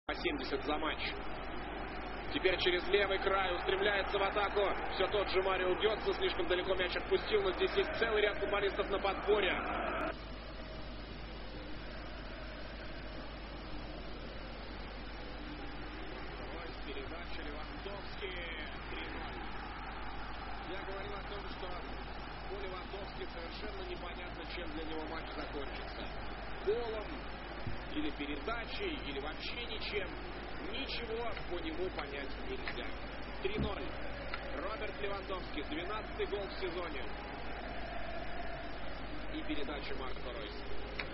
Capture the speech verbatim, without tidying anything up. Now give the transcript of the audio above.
семьдесят за матч. Теперь через левый край устремляется в атаку. Все тот же Марио Гетце. Слишком далеко мяч отпустил, но здесь есть целый ряд футболистов на подборе. Передача Левандовский. три ноль. Я говорил о том, что по Левандовски совершенно непонятно, чем для него матч закончится. Голом, или передачей, или вообще ничем. Ничего по нему понять нельзя. три ноль. Роберт Левандовский, двенадцатый гол в сезоне. И передача Марко Ройса.